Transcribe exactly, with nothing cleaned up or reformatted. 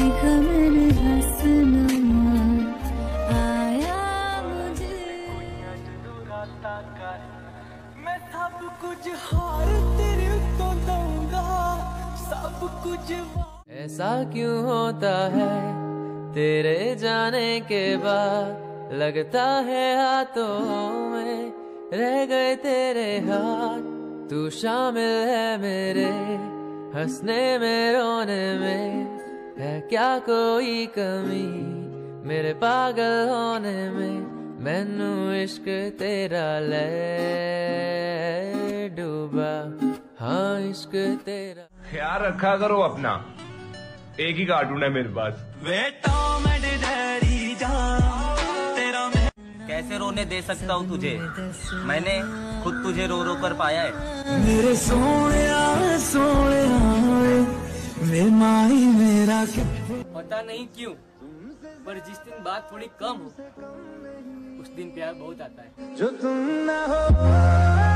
सीखा मैंने हंसना, आया मुझे मैं सब कुछ हार तेरे को दूंगा, सब कुछ। ऐसा क्यों होता है तेरे जाने के बाद, लगता है हाथों में रह गए तेरे हाथ। तू शामिल है मेरे हंसने में रोने में, है क्या कोई कमी मेरे पागल होने में। मैनू इश्क तेरा ले डूबा, हाँ इश्क तेरा। ख्याल रखा करो अपना, एक ही कार्टून है मेरे पास। कैसे रोने दे सकता हूँ तुझे, मैंने खुद तुझे रो रो कर पाया है। मेरे सोने सोने वे माही मेरा पता नहीं क्यों, पर जिस दिन बात थोड़ी कम हो उस दिन प्यार बहुत आता है। जो तुम ना हो